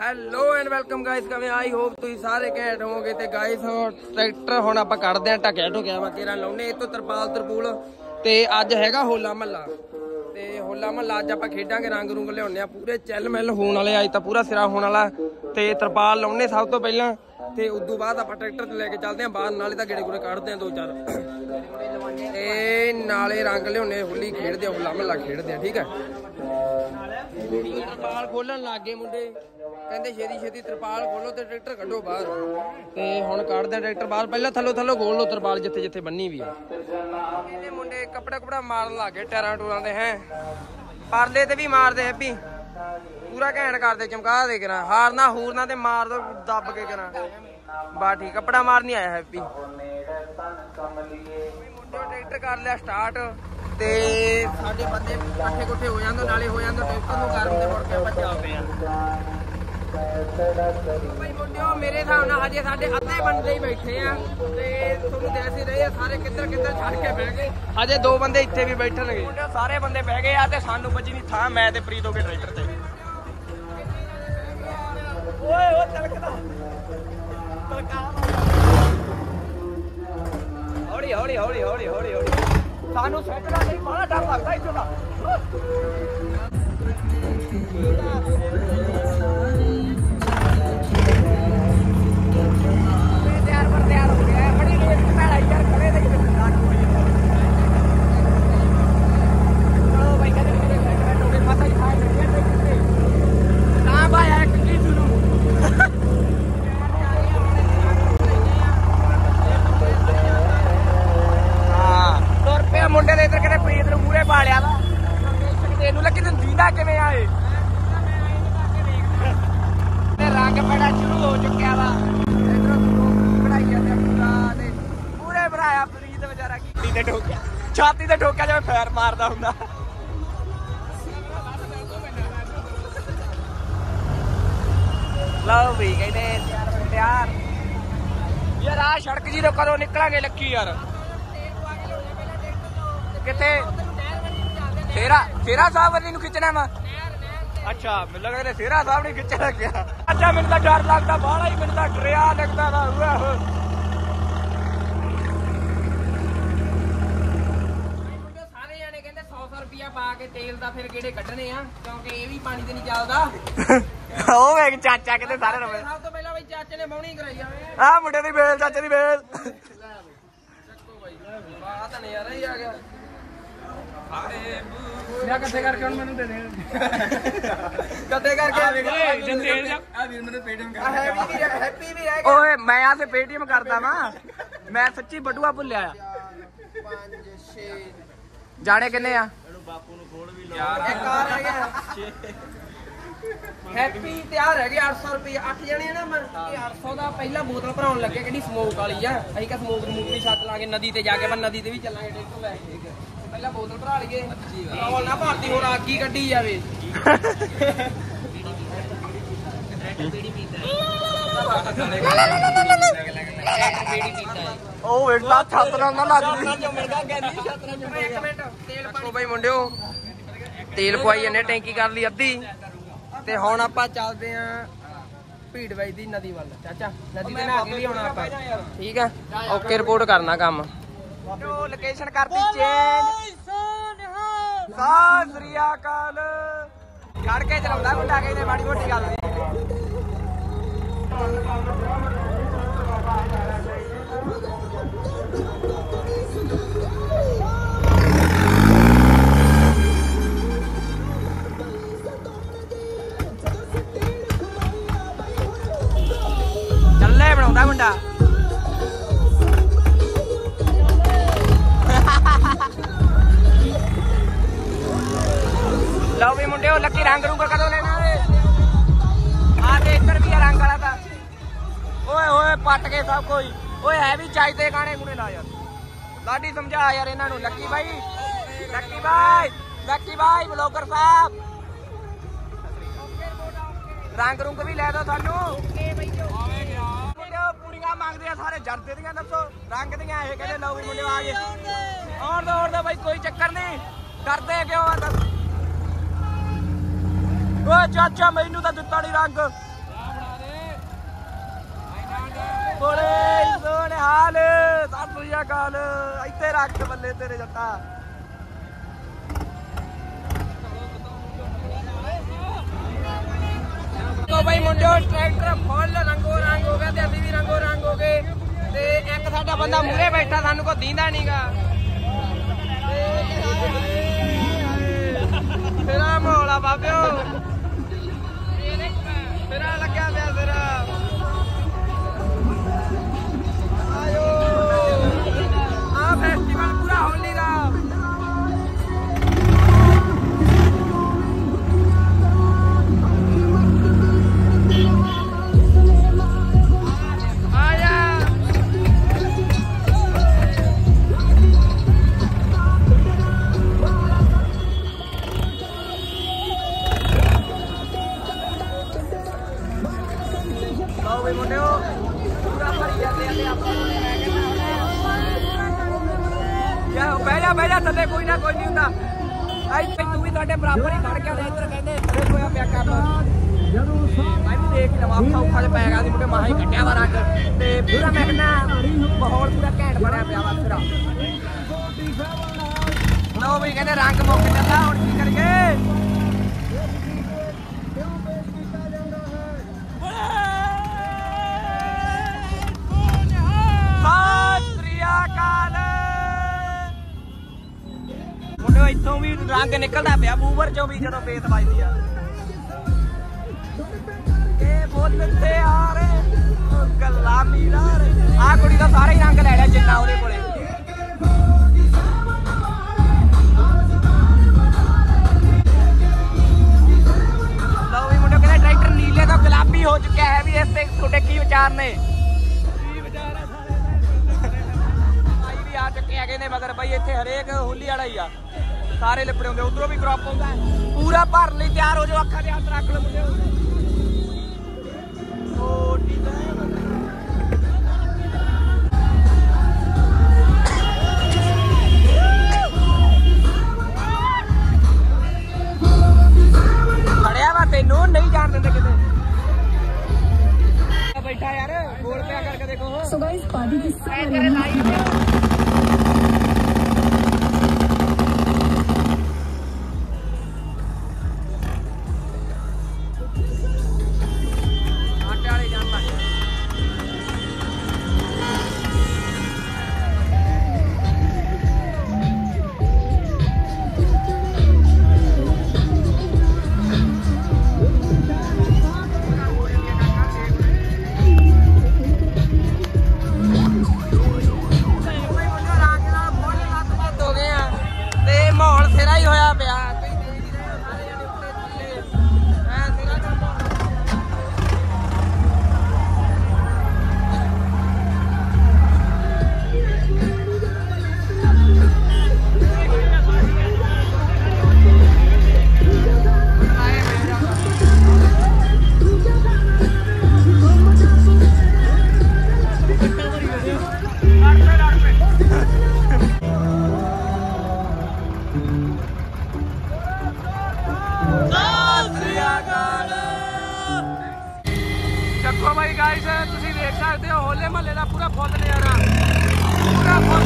Hello and welcome guys, कमें I hope तुम सारे घैंट होवोगे। ते गाइस ट्रैक्टर हुण आपां कढदे आ ढक्या ढुकिया वा केरा लाउने इतों तरपाल तरपूल। ते अज हैगा होला महल्ला, ते होला महल्ला अज आपां खेडांगे, रंग रुंग लियाउने आ पूरे चैल मैल होने वाले। अज तां पूरा सिरा होने वाला ते तरपाल लाउने सब तो पहलां, ते उदों बाद आपां ट्रैक्टर ते लैके चलदे आ बाहर। नाले तां गेड़े गुड़े कढदे आ दो चार, ते नाले रंग लियाउने, होली खेडदे आ, होला महल्ला खेडदे आ। ठीक है, तरपाल खोलन लग गए मुंडे, कहते छेती छेती तरपाल खोलो ते ट्रैक्टर कड्डो बाहर। ते हुण कढदे ट्रैक्टर बाहर, पहले थल्लो थल्लो खोल लो तरपाल जिथे जिथे बन्नी भी है। मुंडे कपड़ा कुपड़ा मारन लग गए टायरां टूरां दे हैं, परले ते भी मारदे हैप्पी, पूरा घैंट करदे चमका दे करा, हारना हूरना ते मार दो दब के करा। बा ठीक, कपड़ा मार नहीं आया हैप्पी। ट्रैक्टर कर लिया स्टार्ट, ते साडे बंदे इकट्ठे कुट्ठे हो जांदे, नाले हो जांदे ट्रैक्टर नूं गरम ते मुड़ के आपां चलदे आ। भाई मुंडियो मेरे हिसाब नाल हजे साडे अद्धे बंदे ही बैठे आ, ते तुहानूं दस ही रहे आ सारे किधर किधर छड़ के बह गए। हजे दो बंदे इत्थे भी बैठणगे, मुंडियो सारे बंदे बह गए आ ते सानूं बची नहीं थां, मैं ते प्रीत हो के ट्रैक्टर ते। ओए ओ तलकदा तलका हौली हौली हौली हौली हौली हौली, सानू सुकदा नहीं, बड़ा डर लगदा इत्थों दा। तैयार पर तैयार हो गया है, बड़ी लेट से पहला यार खड़े थे कि स्टार्ट हो गई। चलो भाई कहते मेरे ट्रैक्टर हो गए, पता ही था ट्रैक्टर से कहां भाई है कि शुरू। मुंडे ने इधर कहते प्रीत नूं मूहरे पा लिया वा, तेनू लगी तैनूं दींदा किवें आए। रंग बड़ा शुरू हो चुकिया वा, इधरों बनाई जांदे पूरा ते पूरे बनाया प्रीत बेचारा छाती ते ठोकिया, छाती ते ठोकिया जिवें फैर मारदा हुंदा। लो भी कहते तैयार यार, आ सड़क जी तो कदों निकलांगे लक्की यार, किथे शेरा शेरा साहब वाली नूं खिंचना वा। अच्छा मैनूं लगदा शेरा साहब ने खिंचण लग्या। अच्छा मैनूं तां डर लगदा बाहला ही, मैनूं तां डरिया लगदा वा। सारे जाने कहंदे 100 रुपया पा के तेल दा फिर गेड़े कड्ढने आ, क्योंकि ये भी पानी ते नहीं चलदा। ओ वेख चाचा कहंदे सारे रवे, सब तो पहला बई चाचे ने बौणी कराई जावे। आ मुंडे दी बेल, चाचे दी बेल ਚੱਕੋ ਬਾਈ, ਬਾਤ ਨਜ਼ਾਰਾ ਹੀ ਆ ਗਿਆ। ਮੈਂ ਕੱਥੇ ਕਰਕੇ ਹੁਣ ਮੈਨੂੰ ਦੇ ਦੇ, ਕੱਥੇ ਕਰਕੇ ਆ ਵੀਰ ਮੈਨੂੰ ਪੇਟੀਐਮ ਕਰ, ਹੈਪੀ ਵੀ ਰਹਿ ਗਿਆ। ਓਏ ਮੈਂ ਆ ਤੇ ਪੇਟੀਐਮ ਕਰਦਾ ਵਾਂ, ਮੈਂ ਸੱਚੀ ਬਟੂਆ ਭੁੱਲਿਆ ਆ। 5 6 ਜਾਣੇ ਕਿੰਨੇ ਆ? ਇਹਨੂੰ ਬਾਪੂ ਨੂੰ ਖੋਲ ਵੀ ਲਾ, ਇੱਕ ਆ ਰਹਿ ਗਿਆ। हैप्पी तैयार है 800 रुपये 8 जने ना, 800 का पहला बोतल भराउन लगे कि स्मोक वाली आ, अं क्या स्मोक स्मूक भी छत लागे नदी ते जाके, पर नदी ते भी चलांगे ट्रैक्टर लैके, पहला बोतल भरा लीए ना भारती होर आग ही कड्ढी जावे। तेल पवाई जन्ने, टैंकी कर ली अद्धी, ते हुण आपां चलदे आ भीड़ बाई दी नदी वाल। चाचा नदी ते नहा के भी आउणा आपां, ठीक है ओके रिपोर्ट करना काम। लोकेशन करती चेंज, सत श्री अकाल छड़ के चलाउंदा मुंडा, कहंदे माड़ी मोटी गल बनाउंदा मुंडा। लो भी मुंडे लक्की रंग रूंग कदों लेना है? आगे इधर भी है रंग वाला था। ओए ओए पट के सब कोई, ओए है भी चाहिए गाने गुने ला यार, लाडी समझा यार इन्हां नूं। लक्की भाई लक्की भाई ब्लॉगर साहब, रंग रुंग भी लै दो सानू। कुड़ियां मंगदे सारे जरदे दियां, दसो रंग दियां ये कहंदे लो भी मुंडे आ गए। और दो भाई कोई चक्कर नहीं, डरदे क्यों आ? चाचा मैनू तो दिता नहीं रंग, ਸ੍ਰੀ ਅਕਾਲ ਇੱਥੇ ਰੱਖ ਬੱਲੇ ਤੇਰੇ ਜੱਟਾ। तो भाई मुंडो ट्रैक्टर फुल रंगो रंग हो गया, अभी भी रंगो रंग हो गए। ते एक साडा बंदा मूहरे बैठा सानू को दींदा नहींगा। तेरा माहौल आ बाबियो, तेरा लग्या पिया तेरा। आयो आ फेस्टिवल पूरा होली दा। बह जा थले, कोई ना कोई नहीं होंदा। तू भी तुहाडे बराबर ही खड़ के इधर कहंदे खड़े होया पिया कर। मैं भी देख लवा औखा औखा ते पै गया सी, मुंडे माहा ही कट्टिया वा रंग ते पूरा मैं कहना माहौल पूरा घैंट बनया पिया वा तेरा। लो भी कहंदे रंग मुक चला, हुण की करिए। इथों भी रंग निकलता पाया बूबर चो भी जो बेत बजदी आ। कुड़ी का सारा ही रंग लै लिया जिन्ना ओहदे कोले। लो भी मुंडे कहते ट्रैक्टर नीले तो गुलाबी हो चुका है। भी इस थोड़े की विचार ने भी आ चुके हैं मगर भाई इतने हरेक होली वाला ही आ, सारे लिपड़े होंगे। उधरों भी क्रॉप होंगे पूरा भर ली तैयार हो जाओ। अखा दे हाथ रख लो मुझे। खड़िया वा तेनू नहीं जान देंगे किते बैठा यार, गोल पे करके देखो। सो गाइस पार्टी की देखो भाई गाइस तुसी देख सकते हो होले महल्ले का पूरा फुल नजारा, पूरा फुल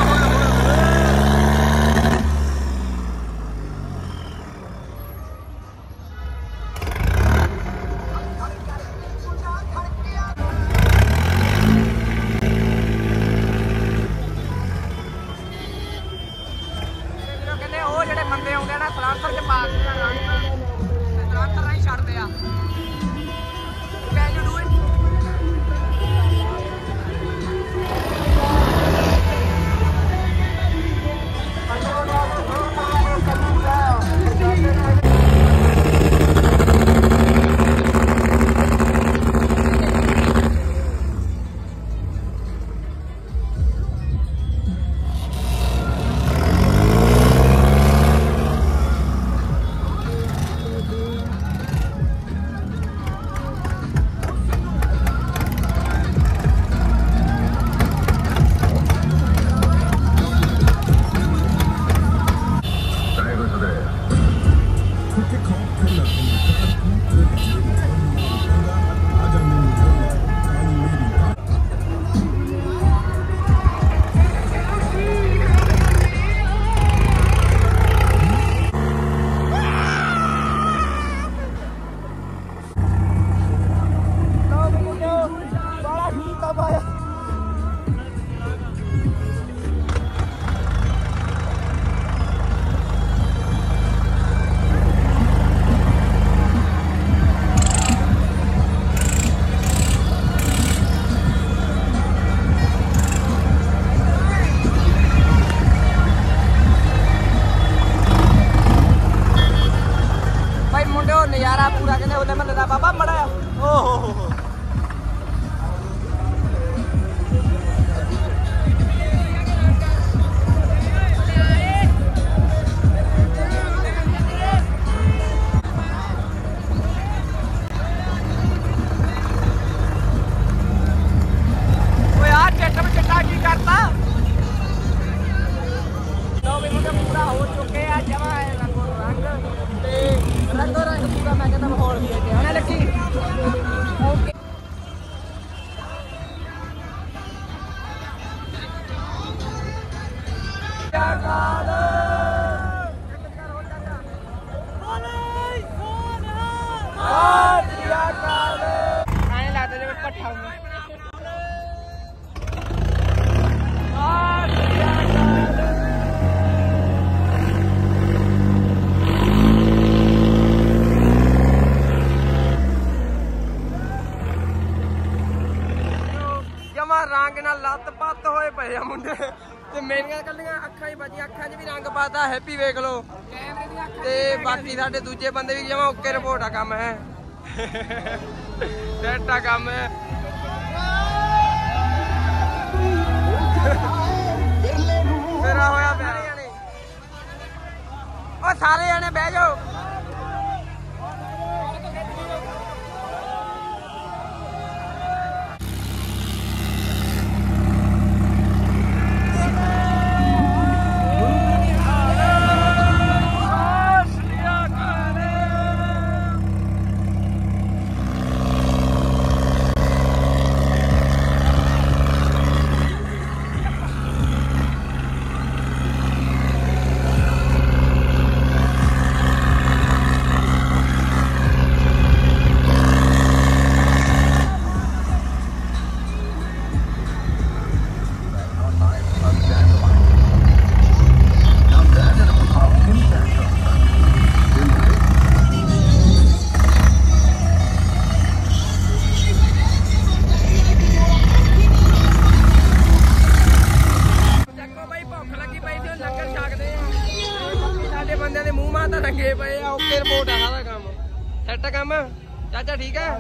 कहते वो जेडे बंदे आउंदे ना सलांसर च पा के सलांसर राही छड्डदे आ। दिखाऊंगा। जमा रंग नाल लत पत्त होए पे आ मुंडे ते मेरियां कल्लियां अखां ही बजियां, अखां 'च भी रंग पाता। हैप्पी वेख लो ते बाकी साडे दूजे बंदे भी जमा ओके रिपोर्ट आ काम है सेट आ काम है। मेरा होया प्यारे जने ओ सारे जने बह जाओ। लगे पे ओके रिपोर्ट है सारा काम सेट काम चाचा ठीक है।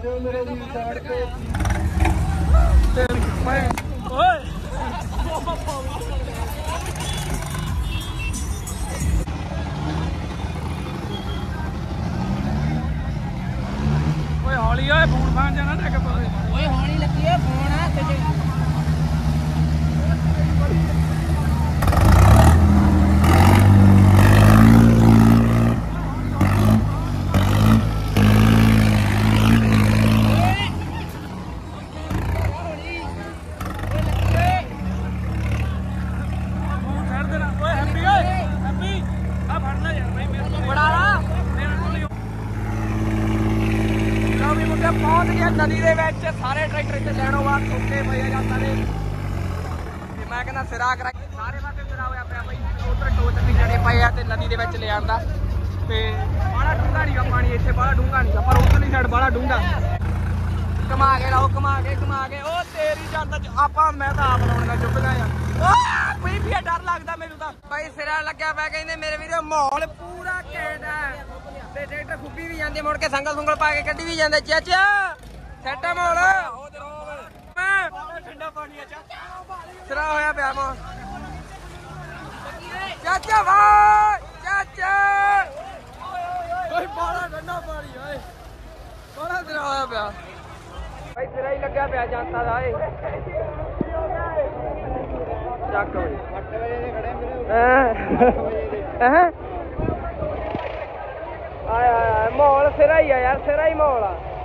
हौली फोन फान जाना हौली लगी है फोन पहुंच गया नदी दे विच सारे ट्रैक्टर इत्थे लैणों बाद ठोके पे जाता ने मैं कहना सिरा करा सारे पासे सिरा होया पिया भाई उधर टोच भी जड़े पे आ ते नदी दे विच ले आंदा ते बड़ा डूंगा नहीं पानी इत्थे बड़ा डूंगा नहीं पर उधरली साइड बड़ा डूंगा कमा के लाओ कमा के ओ तेरी जान आपां मैं तां आप लाउणा चुपदा यार ओ कोई भी डर लगदा मेनू तां भाई सिरा लगया पिया कहंदे मेरे वीरो माहौल पूरा कैंट है ते ट्रैक्टर खुब्बी भी जांदे मुड़ के संगल सुंगल पा के कड्डी भी जांदे चाचा सेटा माहौल ठंडा पानी सिरा होया पिया माहौल चाचा भाई चाचा बड़ा ठंडा पानी है बड़ा सिरा होया पिया भाई सिरा ही लग्या पिया जनता दा चक आया माहौल सिरा ही है यार सिरा ही माहौल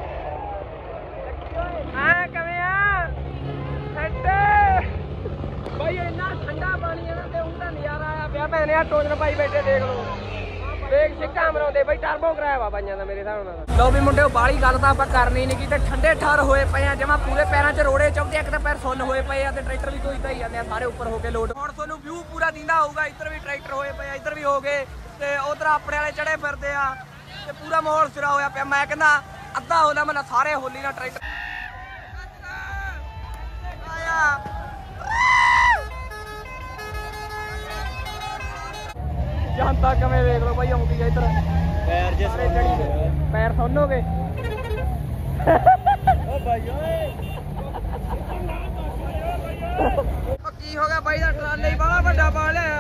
भाई इन्ना ठंडा पानी है ना उनका नजारा आया पिया मैंने टोजन पाई बैठे देख लो देख सिक्का मराउंदे भाई टर्बो कराया वा भाइयां दा मेरे हिसाब नाल। लो भी मुंडे बाली गल तां आपां करनी नहीं की ठंडे ठर होए पे आ जमा पूरे पैरां च रोड़े चौंदे एक तां पैर सुन्न होए पे आ ते ट्रैक्टर भी धोई धाई जांदे आ सारे ऊपर हो के लोड हुण तुहानूं व्यू पूरा दिंदा होऊगा इधर भी ट्रैक्टर होए पे इधर भी हो गए ते उधर अपने वाले चढ़े फिरदे आ ते पूरा माहौल सिरा होया पिया मैं कहंदा अद्धा होला मतलब सारे होली नाल ट्रैक्टर आया जानता कमें देख लो भाई आउंदी है इधर पैर जे सारे चढ़ी गए पैर सुन्न हो गए ओ भाई ओए की हो गया भाई दा ट्राले बड़ा बड़ा पा लिया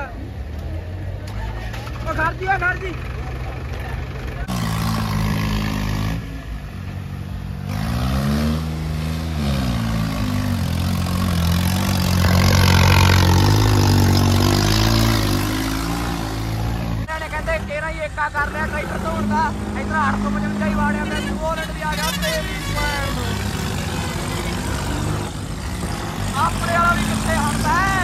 ओ घर जी कर रहा ट्रैक्टर धोन का इधर 855 ही वाड़िया मैं वॉलेट भी आ गया तेरी अपने वाला भी कितने हटता है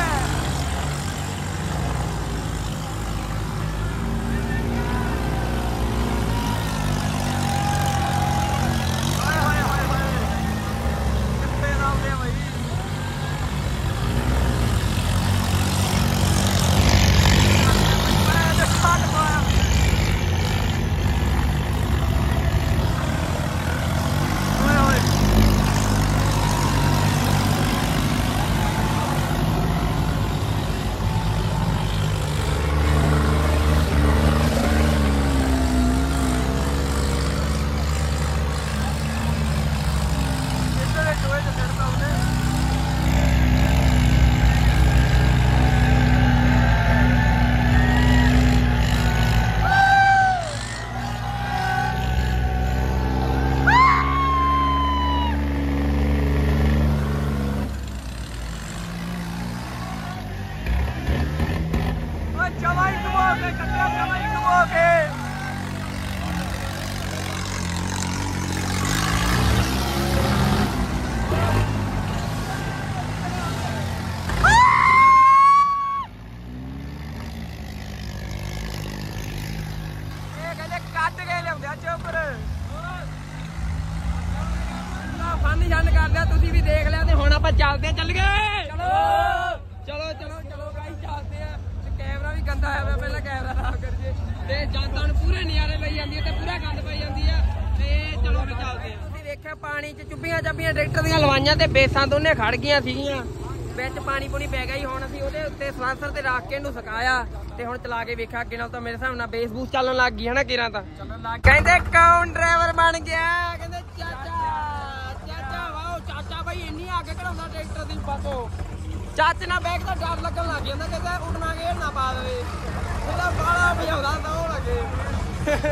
कितने ਡਨ ਕਰ ਲਿਆ, ਤੁਸੀਂ ਵੀ ਦੇਖ ਲਿਆ ਤੇ ਹੁਣ ਆਪਾਂ ਚੱਲਦੇ ਚੱਲ ਗਏ। ਚਲੋ ਚਲੋ ਚਲੋ ਗਾਈਸ ਚੱਲਦੇ ਆ। ਕੈਮਰਾ ਵੀ ਗੰਦਾ ਹੋਇਆ ਪਿਆ, ਪਹਿਲਾਂ ਕੈਮਰਾ ਸਾਫ਼ ਕਰੀਏ। ਤੇ ਜਨਤਾ ਨੂੰ ਪੂਰੇ ਨਜ਼ਾਰੇ ਲਈ ਜਾਂਦੀ ਹੈ ਤੇ ਪੂਰਾ ਗੰਦ ਪਾਈ ਜਾਂਦੀ ਆ। ਤੇ ਚਲੋ ਫਿਰ ਚੱਲਦੇ ਆ। ਤੁਸੀਂ ਦੇਖਿਆ ਪਾਣੀ 'ਚ ਚੁੱਭੀਆਂ ਚਾਬੀਆਂ ਟਰੈਕਟਰ ਦੀਆਂ ਲਵਾਈਆਂ ਤੇ ਬੇਸਾਂ ਦੋਨੇ ਖੜ ਗਈਆਂ ਸੀਗੀਆਂ ਵਿੱਚ, ਪਾਣੀ ਪੂਣੀ ਪੈ ਗਿਆ। ਹੁਣ ਅਸੀਂ ਉਹਦੇ ਉੱਤੇ ਸਲਾਂਸਰ ਤੇ ਰੱਖ ਕੇ ਇਹਨੂੰ ਸੁਕਾਇਆ ਤੇ ਹੁਣ ਚਲਾ ਕੇ ਵੇਖਿਆ। ਅੱਗੇ ਨਾਲ ਤਾਂ ਮੇਰੇ ਹਿਸਾਬ ਨਾਲ ਬੇਸ ਬੂਸ ਚੱਲਣ ਲੱਗ ਗਈ ਹਨਾ ਕਿਰਾਂ ਤਾਂ ਕਹਿੰਦੇ ਕੌਣ ਡਰਾਈਵਰ ਬਣ ਗਿਆ। ਕਹਿੰਦੇ ਚਾਚਾ ਵਾਓ ਚਾਚਾ ਬਾਈ ਇੰਨੀ ਅੱਗ ਕਢਾਉਂਦਾ ਟਰੈਕਟਰ ਦੀ ਪਾਸੋਂ। ਚਾਚੇ ਨਾਲ ਬੈਗ ਦਾ ਡਰ ਲੱਗਣ ਲੱਗ ਜਾਂਦਾ, ਕਹਿੰਦਾ ਉੱਡਣਾ ਗੇੜ ਨਾ ਪਾ ਦੇਵੇ। ਇਹਦਾ ਬਾਲਾ ਭਜਾਉਂਦਾ ਤਾਂ ਉਹ ਲੱਗੇ।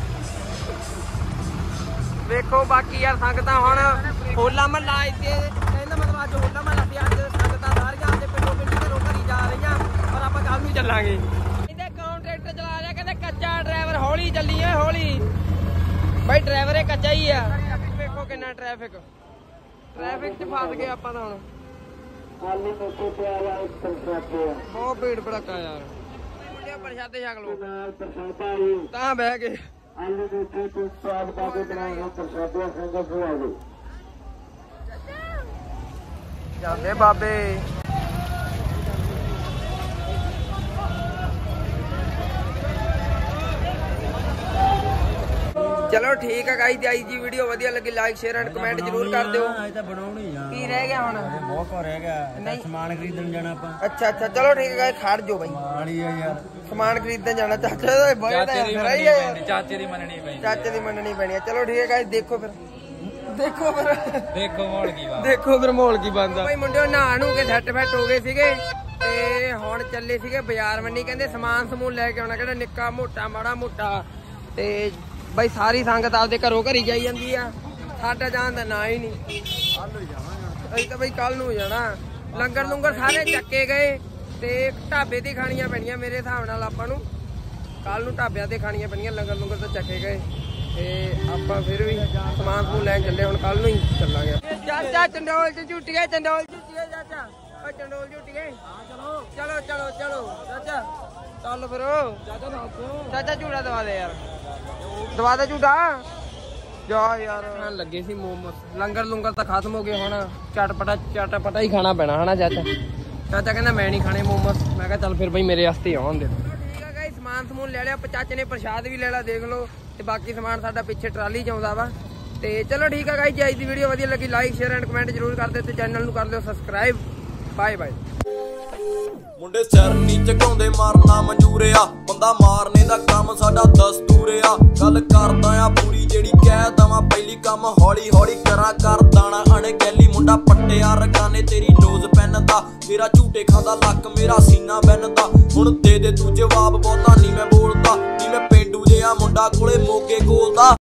ਵੇਖੋ ਬਾਕੀ ਯਾਰ ਸੰਗਤਾਂ ਹੁਣ ਹੋਲਾ ਮਹੱਲਾ ਇੱਥੇ ਕਹਿੰਦਾ ਮਤਲਬ ਅੱਜ ਹੋਲਾ ਮਹੱਲਾ ਤੇ ਅੱਜ ਸੰਗਤਾਂ ਸਾਰੀਆਂ ਦੇ ਪਿੰਡੋਂ ਪਿੰਡੀ ਘਰੋਂ ਘਰੀ ਜਾ ਰਹੀਆਂ, ਪਰ ਆਪਾਂ ਕੱਲ ਨੂੰ ਚੱਲਾਂਗੇ। ਇਹਦੇ ਕਾਉਂਟਰੈਕਟਰ ਚਲਾ ਰਿਹਾ, ਕਹਿੰਦੇ ਕੱਚਾ ਡਰਾਈਵਰ ਹੌਲੀ ਚੱਲੀ ਏ ਹੌਲੀ। ਬਾਈ ਡਰਾਈਵਰ ਇਹ ਕੱਚਾ ਹੀ ਆ। ਵੇਖੋ ਕਿੰਨਾ ਟ੍ਰੈਫਿਕ ਚ ਫਸ ਗਏ ਆਪਾਂ ਤਾਂ ਹੁਣ। ਬਹੁਤ ਭੀੜ ਭੜਕਾ ਯਾਰ। ਮੁੰਡਿਆਂ ਪ੍ਰਸ਼ਾਦੇ ਛਕ ਲੋ ਤਾਂ ਬਹਿ ਕੇ। ਜਾਂਦੇ ਬਾਬੇ। ਚਲੋ ਠੀਕ ਹੈ ਗਾਈਸ, ਅੱਜ ਦੀ ਵੀਡੀਓ ਵਧੀਆ ਲੱਗੀ ਲਾਈਕ ਸ਼ੇਅਰ ਐਂਡ ਕਮੈਂਟ ਜ਼ਰੂਰ ਕਰ ਦਿਓ। ਕੀ ਰਹਿ ਗਿਆ ਹੁਣ? ਬਹੁਤ ਕੁਝ ਰਹਿ ਗਿਆ, ਸਮਾਨ ਖਰੀਦਣ ਜਾਣਾ ਆਪਾਂ। ਅੱਛਾ ਚਲੋ ਠੀਕ ਹੈ ਗਾਈਸ, ਖੜ ਜਾਓ ਬਾਈ ਯਾਰ, ਸਮਾਨ ਖਰੀਦਣ ਜਾਣਾ। ਚਾਚੇ ਦੀ ਮੰਨਣੀ ਪੈਣੀ। ਚਲੋ ਠੀਕ ਹੈ ਗਾਈਸ, ਦੇਖੋ ਫਿਰ ਮਾਹੌਲ ਕੀ ਬਣਦਾ। ਭਾਈ ਮੁੰਡਿਓ ਨਹਾ ਨੂੰ ਕੇ ਸੈੱਟ ਫੈਟ ਹੋ ਗਏ ਸੀਗੇ ਤੇ ਹੁਣ ਚੱਲੇ ਸੀਗੇ ਬਾਜ਼ਾਰ ਮੰਡੀ। ਕਹਿੰਦੇ ਸਮਾਨ ਸਮੂਨ ਲੈ ਕੇ ਆਉਣਾ, ਕਹਿੰਦਾ ਨਿੱਕਾ ਮੋਟਾ ਮਾੜਾ ਮੋਟਾ। ਤੇ ਬਾਈ ਸਾਰੀ ਸੰਗਤ ਆਪਦੇ ਘਰੋਂ ਘਰੀ ਜਾਈ ਜਾਂਦੀ ਆ, ਸਾਡਾ ਜਾਣ ਦਾ ਨਾਂ ਹੀ ਨਹੀਂ। ਅਸੀਂ ਤਾਂ ਬਈ ਕੱਲ ਨੂੰ ਜਾਣਾ। ਲੰਗਰ ਲੁੰਗਰ ਸਾਰੇ ਚੱਕੇ ਗਏ ਤੇ ਢਾਬੇ ਤੇ ਖਾਣੀਆਂ ਪੈਣੀਆਂ ਮੇਰੇ ਹਿਸਾਬ ਨਾਲ ਆਪਾਂ ਨੂੰ। ਕੱਲ ਨੂੰ ਢਾਬਿਆਂ ਤੇ ਖਾਣੀਆਂ ਪੈਣੀਆਂ, ਲੰਗਰ ਲੁੰਗਰ ਤਾਂ ਚੱਕੇ ਗਏ ਤੇ ਆਪਾਂ ਫਿਰ ਵੀ ਸਮਾਨ ਸਮੂਨ ਲੈਣ ਚੱਲੇ। ਹੁਣ ਕੱਲ ਨੂੰ ਹੀ ਚੱਲਾਂਗੇ। ਚਾਚਾ ਚੰਡੋਲ ਚ ਝੂਟੀਏ, ਚਾਚਾ ਓ ਚੰਡੋਲ ਝੂਟੀਏ। ਚਲੋ ਚਾਚਾ ਚੱਲ ਫਿਰ। ਚਾਚਾ ਝੂਟਾ ਦਵਾ ਦੇ ਯਾਰ, ਦਵਾ ਦੇ ਝੂਟਾ ਜਾ ਯਾਰ। ਲੱਗੇ ਸੀ ਮੋਮੋਸ, ਲੰਗਰ ਲੁੰਗਰ ਤਾਂ ਖਤਮ ਹੋ ਗਏ। ਹੁਣ ਚਟਪਟਾ ਹੀ ਖਾਣਾ ਪੈਣਾ ਹਨਾ ਚਾਚਾ ਕਹਿੰਦਾ ਮੈਂ ਨਹੀਂ ਖਾਣੇ ਮੋਮੋਸ। ਮੈਂ ਕਿਹਾ ਚੱਲ ਫਿਰ ਬਈ ਮੇਰੇ ਵਾਸਤੇ ਆਉਣ ਦੇ। ਠੀਕ ਆ ਗਾਇਸ, ਸਮਾਨ ਸਮੂਨ ਲੈ ਲਿਆ। ਚਾਚੇ ਨੇ ਪ੍ਰਸ਼ਾਦ ਵੀ ਲੈ ਲਿਆ ਦੇਖ ਲਓ, ਤੇ ਬਾਕੀ ਸਮਾਨ ਸਾਡਾ ਪਿੱਛੇ ਟਰਾਲੀ ਚ ਆਉਂਦਾ ਵਾ। ਤੇ ਚਲੋ ਠੀਕ ਆ ਗਾਇਸ, ਜੇ ਅੱਜ ਦੀ ਵੀਡੀਓ ਵਧੀਆ ਲੱਗੀ ਲਾਈਕ ਸ਼ੇਅਰ ਐਂਡ ਕਮੈਂਟ ਜ਼ਰੂਰ ਕਰ ਦਿਓ ਤੇ ਚੈਨਲ ਨੂੰ ਕਰ ਦਿਓ ਸਬਸਕ੍ਰਾਈਬ। Bye bye. ਮੁੰਡੇ ਸਿਰ ਨੀ ਝੁਕਾਉਂਦੇ ਮਾਰਨਾ ਮਨਜ਼ੂਰ ਆ, ਬੰਦਾ ਮਾਰਨੇ ਦਾ ਕੰਮ ਸਾਡਾ ਦਸਤੂਰ ਆ। ਗੱਲ ਕਰਦਾ ਆ ਪੂਰੀ ਜਿਹੜੀ ਕਹਿ ਦਵਾਂ ਪਹਿਲੀ, ਕੰਮ ਹੌਲੀ ਹੌਲੀ ਕਰਾਂ ਕਰ ਦਾਣਾ ਅਣਗਹਿਲੀ। ਮੁੰਡਾ ਪੱਟਿਆ ਰਕਾਨੇ ਤੇਰੀ ਨੋਜ਼ ਪੈਨਦਾ, ਤੇਰਾ ਝੂਟੇ ਖਾਂਦਾ ਲੱਕ ਮੇਰਾ ਸੀਨਾ ਬੈਨਦਾ। ਹੁਣ ਦੇ ਤੂੰ ਜਵਾਬ, ਬਹੁਤਾ ਨੀ ਮੈਂ ਬੋਲਦਾ, ਨੀ ਮੈਂ ਪੇਂਡੂ ਜਿਹਾ ਮੁੰਡਾ ਕੋਲੇ ਮੋਗੇ ਕੋਲਦਾ।